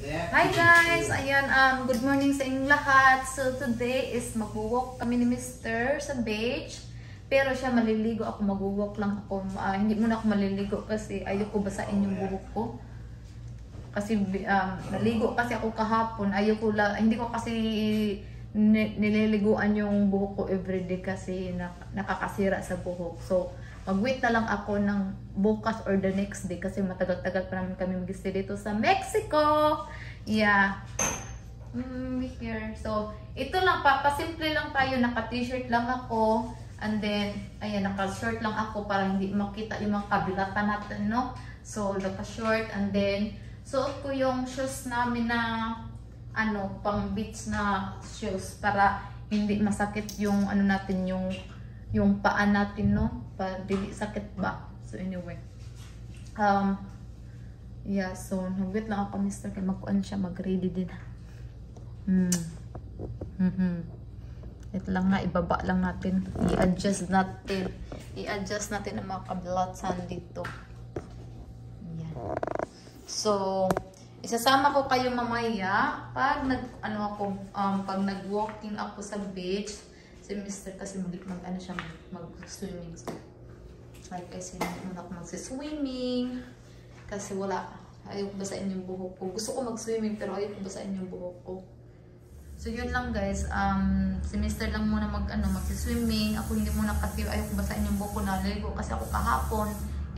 Hi guys! Ayan, good morning sa inyong lahat. So today is mag-walk kami ni Mr. sa beach. Pero siya maliligo ako, mag-walk lang ako. Hindi muna ako maliligo kasi ayoko basain yung buhok ko. Kasi naligo kasi ako kahapon. Hindi ko kasi nililiguan yung buhok ko everyday kasi nakakasira sa buhok. So mag-wait na lang ako ng bukas or the next day kasi matagal-tagal pa namin kami mag-stay dito sa Mexico. Yeah. Here. So, ito lang pa. Pasimple lang tayo. Naka-t-shirt lang ako. And then, ayan, naka-short lang ako para hindi makita yung mga kabilatan natin, no? So, naka-short. And then, suot ko yung shoes namin na, pang beach na shoes para hindi masakit yung, natin, yung paan natin, no? Dili sakit ba? So anyway. Yeah, so nag-wait lang ako Mr. kay magkuan siya, mag-ready din. Ito lang nga, ibaba lang natin. I-adjust natin ang mga kabilatan dito. Yan. So, isasama ko kayo mamaya pag pag nag-walking ako sa beach. Si Mr. kasi mag-swimming. Like kasi muna ako mag-swimming kasi ayaw ko basain yung buhok ko. Gusto ko mag-swimming pero ayaw ko basain yung buhok ko. So yun lang guys, si Mr. lang muna mag-swimming. Ako hindi muna kasi ayaw ko basain yung buhok ko. Naligo kasi ako kahapon.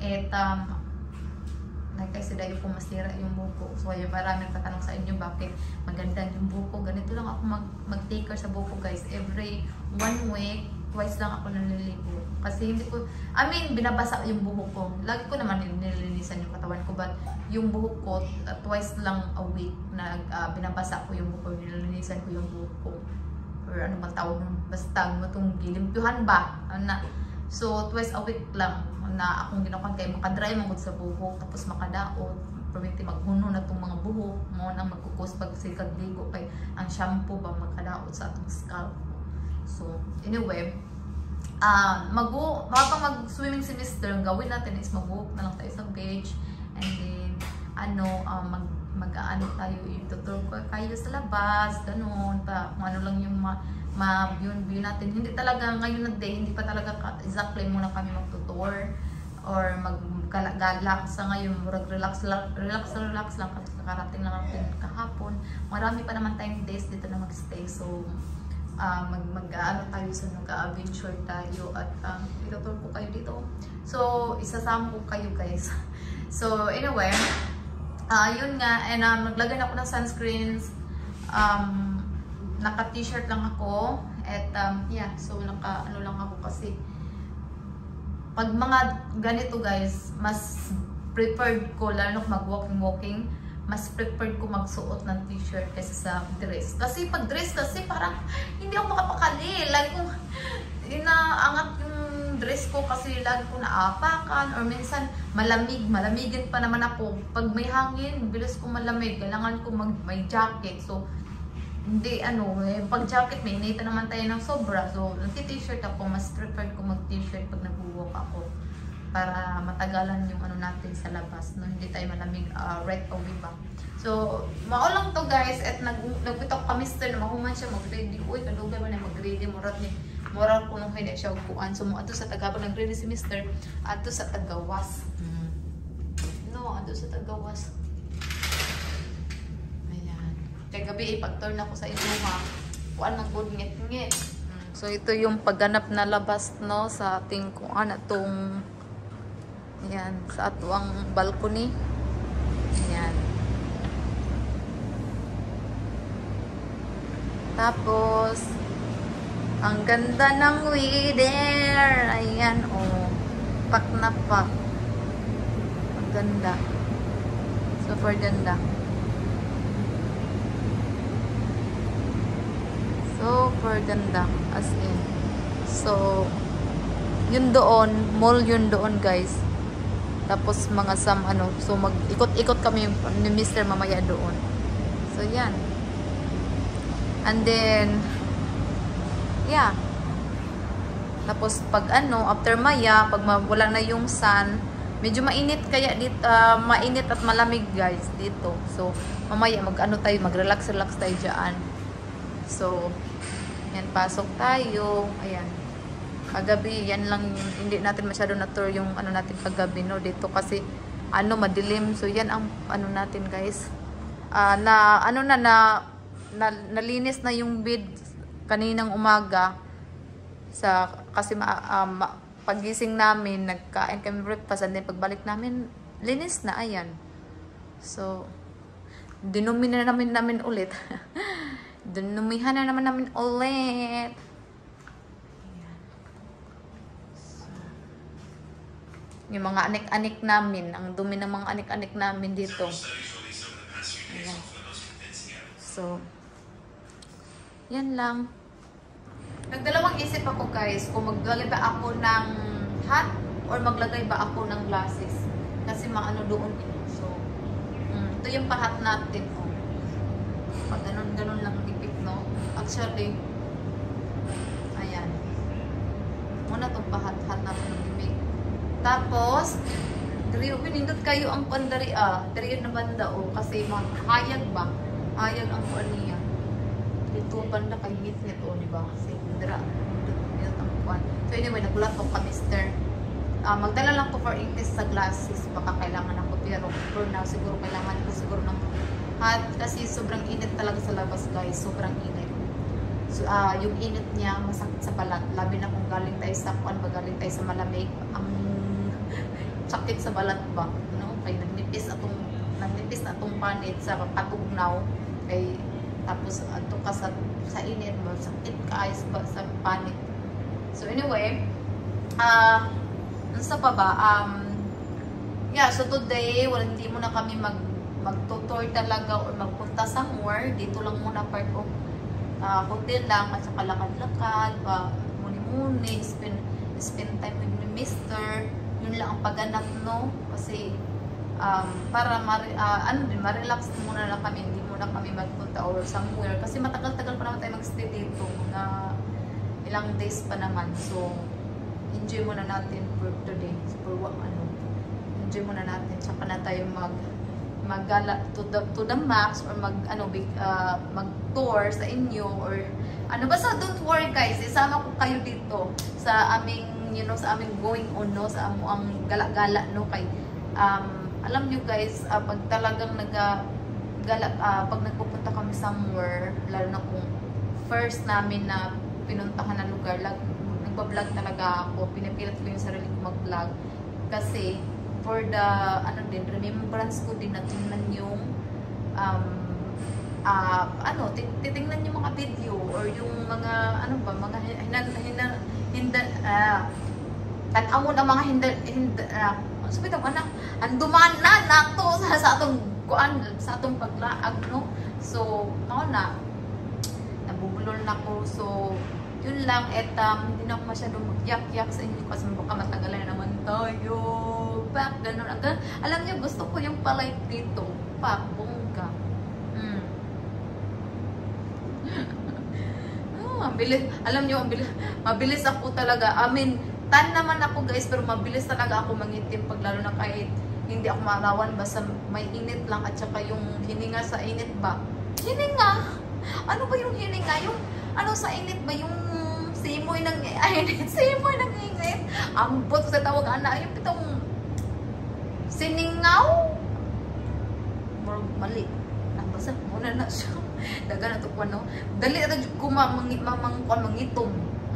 Kasi dahil po masira yung buhok ko. So ayun, maraming tatanong sa inyo bakit maganda yung buhok ko. Ganito lang ako mag-take care sa buhok ko guys. Every 1 week, twice lang ako naliligo. Kasi hindi ko, binabasa yung buhok ko. Lagi ko naman nililinisan yung katawan ko. But yung buhok ko, twice lang a week na binabasa ko yung buhok ko. Nililinisan ko yung buhok ko. Or ano bang tawag nun? Basta matong gilimtuhan ba? So, twice a week lang na akong ginakuan kay makadry magod sa buhok tapos makadaot permiti maghuno na tong mga buhok mo nang magkukos pag sikag ligo kay ang shampoo ba makadaot sa atong scalp. So anyway, habang mag-swimming si Mr. ang gawin natin is mag-walk na lang tayo sa beach and then mag-aano tayo, itutur ko kayo sa labas, ganun pa, lang yung ma-view natin. Hindi talaga ngayon na day, hindi pa talaga exactly muna kami mag-tour or mag-gala sa ngayon, relax lang kasi kakarating lang natin kahapon. Marami pa naman tayong days dito na mag-stay. So mag-aano tayo sa mag-adventure tayo at itutur ko kayo dito. So isasama ko kayo guys. So anyway, yun nga, and naglagay na ako ng sunscreens. Naka-t-shirt lang ako at yeah, so naka-ano lang ako kasi pag mga ganito guys, mas preferred ko lalo mag-walking, mas preferred ko magsuot ng t-shirt kaysa sa dress. Kasi pag dress kasi parang hindi ako makapakali. Lagi kong inaangat yung dress ko kasi lagi ko naapakan or minsan malamigin pa naman ako. Pag may hangin, bilis ko malamig. Kailangan ko may jacket. So hindi pag jacket may inita naman tayo ng sobra. So nagti-t-shirt ako, mas preferred ko mag-t-shirt pag nag-walk ako para matagalan yung natin sa labas, no? Hindi tayo malamig right away ba. So maulang to guys at nagpitok kami Mr. na mahuman siya mag-ready. Uy, kalugay mo na mag-ready moral ko nung hindi siya upuan. So mo ato sa Tagabang nag-ready si Mr. Ato sa Tagawas. No, ato sa Tagawas. Kaya gabi ipag-turn ako sa inyo ha. Kuan ng good ngit-ngit. So ito yung pagganap na labas no sa ating atong yan sa atuang balcony. Yan. Tapos ang ganda ng weather. Ayan pak na pak. Ang ganda. Super ganda. Super ganda as in. So yun doon, mall yun doon guys. Tapos mga so mag-ikot-ikot kami ni Mr. mamaya doon. So yan. And then yeah. Tapos pag after maya, pag wala na yung sun, medyo mainit kaya dito, mainit at malamig guys dito. So, mamaya mag-ano tayo, mag-relax-relax tayo dyan. So, yan, pasok tayo. Ayan. Kagabi, yan lang, hindi natin masyado na-tour yung ano natin kagabi, no? Dito kasi, ano, madilim. So, yan ang ano natin guys. Nalinis na yung bed kaninang umaga. Kasi pagising namin, nagkain kami breakfast, and then pagbalik namin, linis na, ayan. So, dinumihan na namin ulit. Dinumihan na namin ulit. Ayan. So, yung mga anik-anik namin, ang dumi ng mga anik-anik namin dito. Ayan. So, yan lang. Nagdalawang isip ako guys kung maglagay ba ako ng hat or maglagay ba ako ng glasses. Kasi maano doon. So, ito yung pahat natin. Oh. Pag ganun lang ipit, no? Actually, ayan. Muna itong pahat-hat natin ng bibig. Tapos, pinindot kayo ang pandari, dariyan na banda, oh. Kasi hayag ba? Hayag ang kuan niya. Dito banda kay ngit-ngit, oh, di ba? Kasi dira ang kuan. So anyway, nagulat ko ka, mister. Magdala lang ko for English sa glasses. Baka kailangan ako, pero for now, siguro kailangan ko siguro ng hat. Kasi sobrang init talaga sa labas, guys. Sobrang init. So, yung init niya, masakit sa balat. Labi na kung galing tayo sa kuan, galing tayo sa malamig. Ang sakit sa balat ba? No? Kaya nagnipis na itong panit sa katugnaw. Kay tapos ato ka sa init mo, sakit ka ayos ba sa panit. So anyway, ano sa pa ba? Yeah, so today, hindi muna kami mag-tutor talaga or magpunta somewhere. Dito lang muna part of hotel lang at saka lakad-lakad, muni-muni, spend time with mister. Yun lang ang pagganap, no? Kasi para ma-relax muna na kami, hindi muna kami magpunta or somewhere kasi matagal-tagal pa naman tayo mag-stay dito, na ilang days pa naman. So enjoy muna natin for today, enjoy muna natin, tsaka na tayo maggala to the max or mag tour sa inyo or ano. Basta don't worry guys, isama ko kayo dito sa aming sa aming going on, no, sa ang gala-gala, no, kay alam nyo guys, pag talagang pag nagpupunta kami somewhere, lalo na kung first namin na pinuntahan na lugar, nagbablog talaga ako, pinipilit ko yung sarili ko mag-vlog. Kasi, for the, remembrance ko din na tingnan yung, titingnan yung mga video, or yung mga, tanawon ang mga sabi ito, anduman na nato sa atong kuan, sa atong paglaag, no? So, nabubulol na ko. So, yun lang, hindi na ako masyadong mag-yak-yak sa inyo kasi baka matagalan na naman tayo. Pak, ganun. Alam niyo, gusto ko yung palike dito. Pak, bongga. Mabilis. Alam niyo, mabilis ako talaga. Tan naman ako guys, pero mabilis talaga ako mangitim pag lalo na kahit hindi ako maarawan, basta may init lang at saka yung hininga sa init ba? Hininga? Ano ba yung hininga? Yung sa init ba? Yung simoy ng init? Simoy ng init? Ang boto sa tawag yung pitong siningaw? Mali. Basta muna na siya. Daga na ito ko, no? Dali ito mangitom.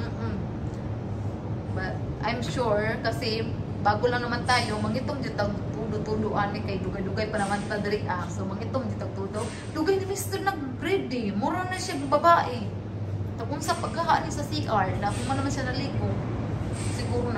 But I'm sure kasi bago lang naman tayo, mangitom dito tudo-tudoan ni kay dugay-dugay pa naman ta diri. So mangitom dito tudo. Dugay ni Mr. nag-ready. Mura na siya babae. Tapos sa paghahaan sa CR, na kung naman siya naligo, siguro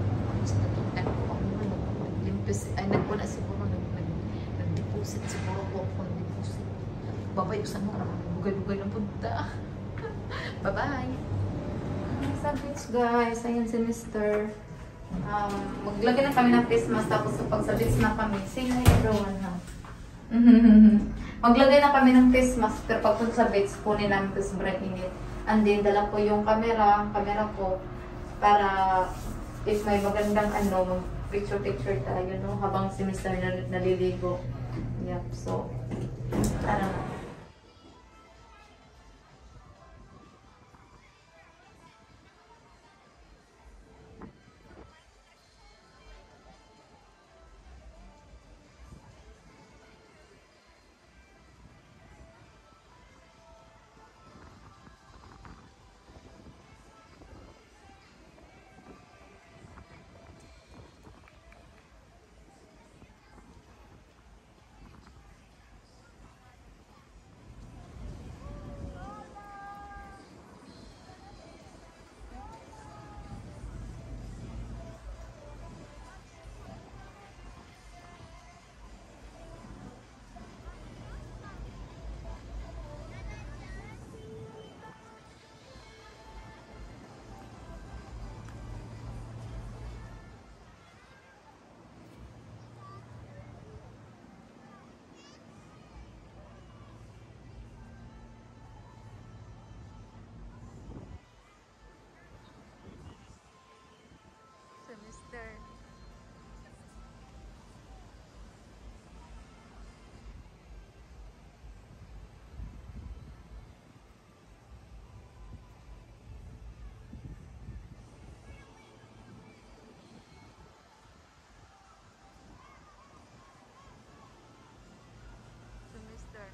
nag-deposit siguro ko kung deposit. Babay usan mo dugay-dugay na punta. Bye-bye. Sa beach guys, ayan si Mr. Maglagay na kami ng face mask, tapos pag sa beach na kami, say hi everyone ha. Maglagay na kami ng face mask, pero pag sa beach, kunin namin ito sobrang init. And then, dala ko yung camera ko, para if may magandang picture tayo, no? Habang si Mr. naliligo. Yep, so, tara. Semester. Semester.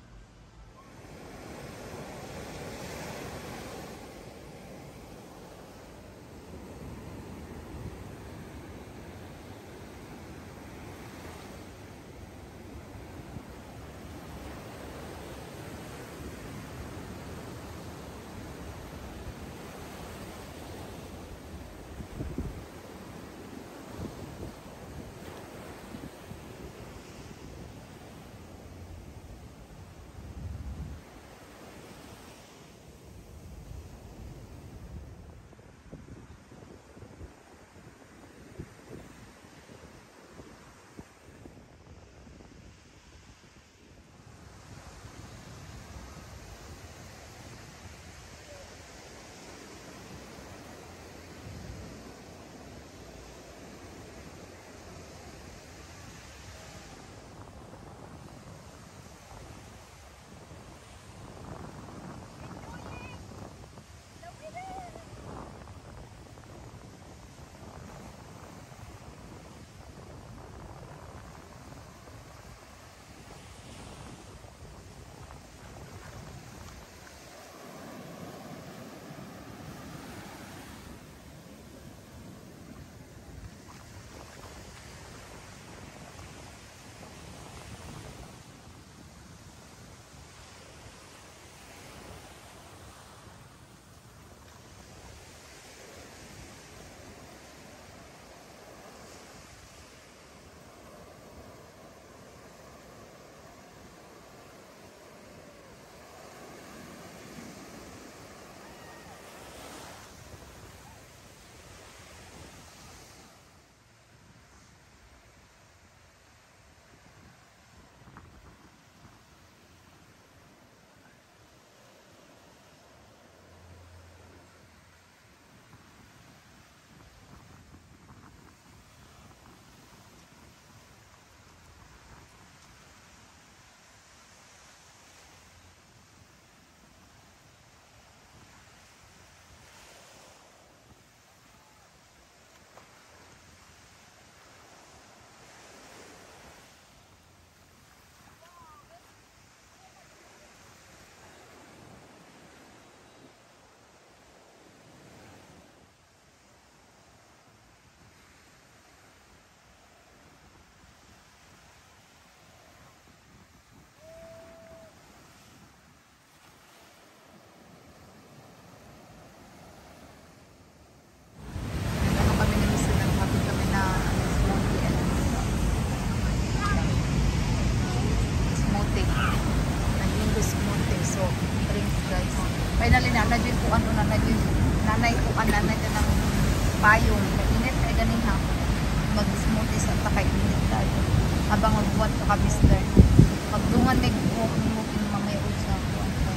Finally na nadyo ko ano na nadyo nanay ko nanay ka ng payong init ay ganing ha mag-smoothies at takay init tayo habang magbuhat ka mister magdungan meg walking mamay sa kuan so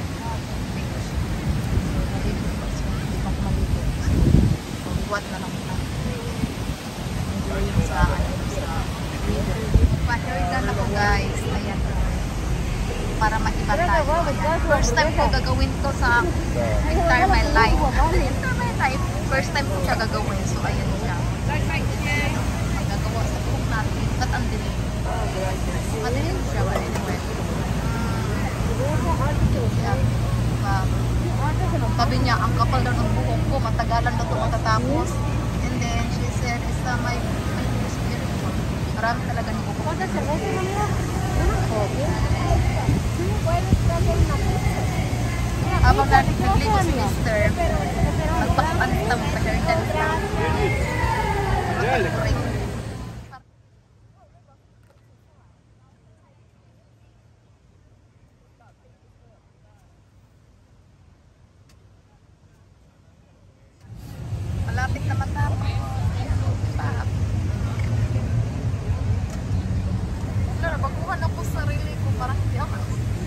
maligo pa so hindi pa maligo so buhat na lang na enjoy sa First time ko gagawin to sa entire my life. Entire my life. First time ko siya gagawin. So, ayan siya. Gagawa sa buhok natin. Kat ang dilim. Madilim siya. But anyway. Yeah. Sabi niya, ang kapal daw ng buhok ko. Matagalan daw ito matatapos. And then, she said, it's my beautiful. Marami talaga ni buhok. Habang nagligo si Mister, magpakantam pa siya rin. Malapit na matapos. Wala, baguhan ako sa sarili ko para hindi ako.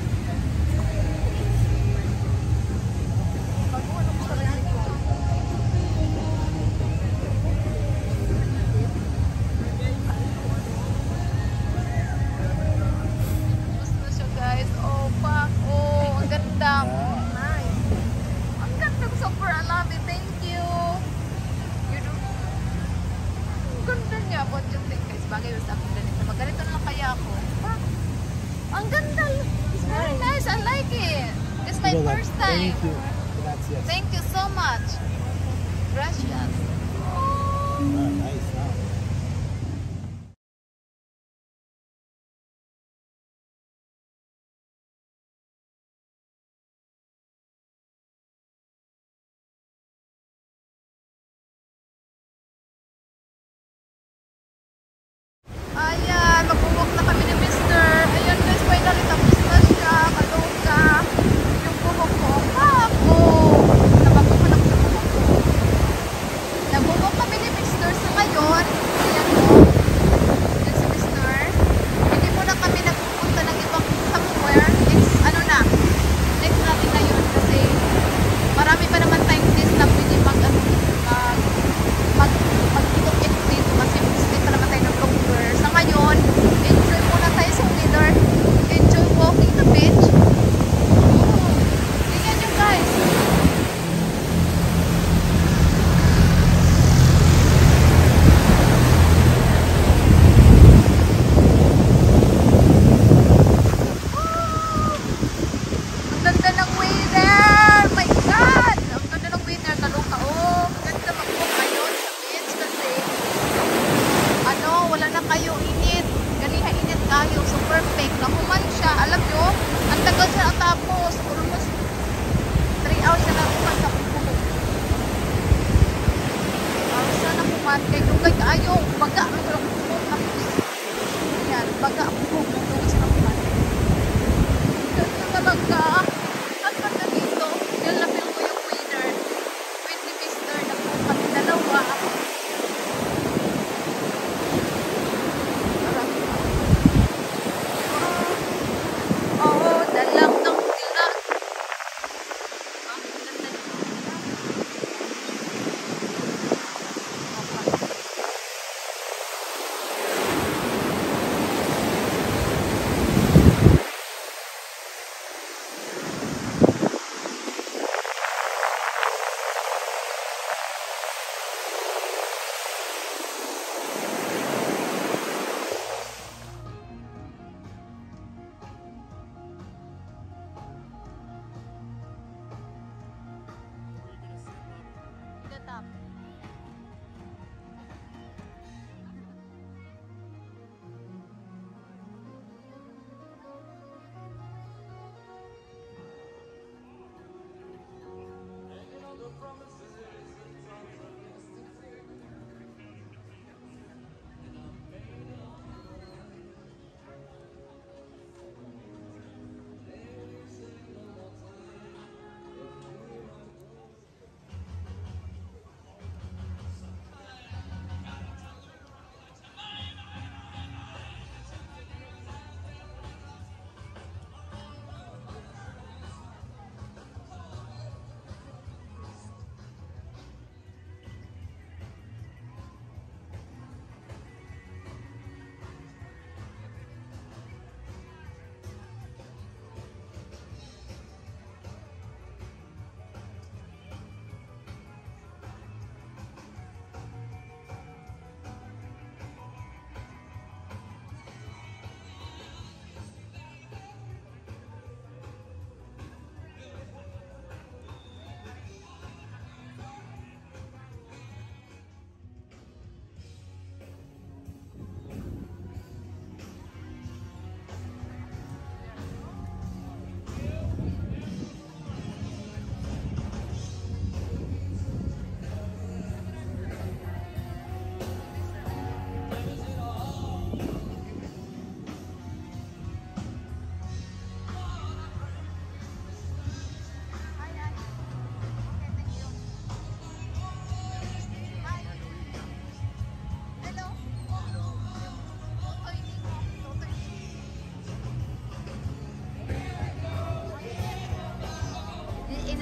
Bagay sa akin ganito. Magganito na lang kaya ako. Ang ganda. It's very nice. I like it. It's my first time. Thank you. Gracias. Thank you so much. Gracias. Oh. Nice. Ayan, mag-walk na kami ni Mister. Ayan guys, finally tapos na siya. Kaloka. Yung buhok ko. Ako. Nabaguhan ako sa buhok ko. Nag-walk kami ni Mister sa ngayon.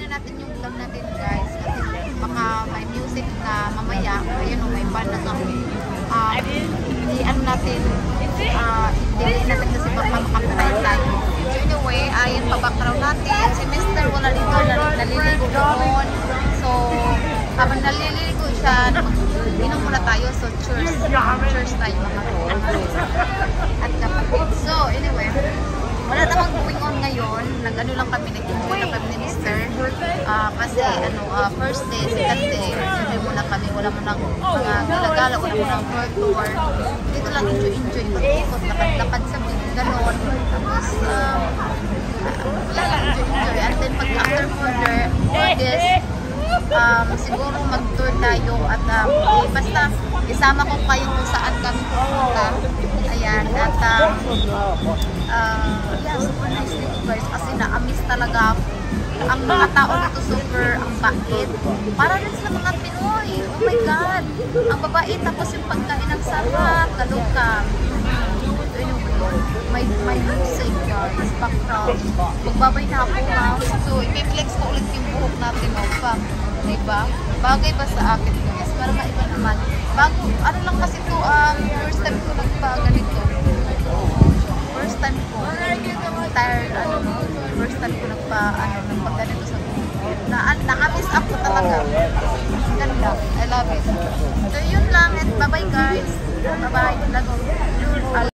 na natin yung vlog natin guys kasi baka may music na mamaya, ayun o, may band na hindi ano natin, hindi natin kasi baka makapirayan tayo. So anyway, ayun pa background natin, si Mr. wala dito, naliligo doon. So, habang naliligo siya, inom muna tayo, so cheers tayo mga at kapatid. So anyway, wala namang going on ngayon. Nag-ano lang kami, nag-enjoy lang kami ni Mr. Kasi first day, second day, enjoy muna kami. Wala mo nang mga gala-gala, wala mo nang world tour. Dito lang enjoy, ikot, lakad-lakad sa beach, ganon. Tapos, wala lang enjoy. And then pag after for this, siguro mag-tour tayo at basta isama ko kayo kung saan kami pupunta. Ayan, at yeah, super nice dito guys kasi na-amiss talaga ako. Ang mga tao dito super ang bait. Para rin sa mga Pinoy. Oh my God! Ang babait, tapos yung pagkain ng sarap, kaluka. May music guys, background. Magbabay na ako ha. So, i-flex ko ulit yung buhok natin pa. Diba? Bagay ba sa akin guys? Para maiba naman. Bago, ano lang kasi to, first time ko nagpa-ganito. First time ko. Tired, first time ko nagpa-ganito sa buhok. Na-miss ako talaga. Ganda. I love it. So, yun lang. And bye-bye guys. Bye-bye. Love you.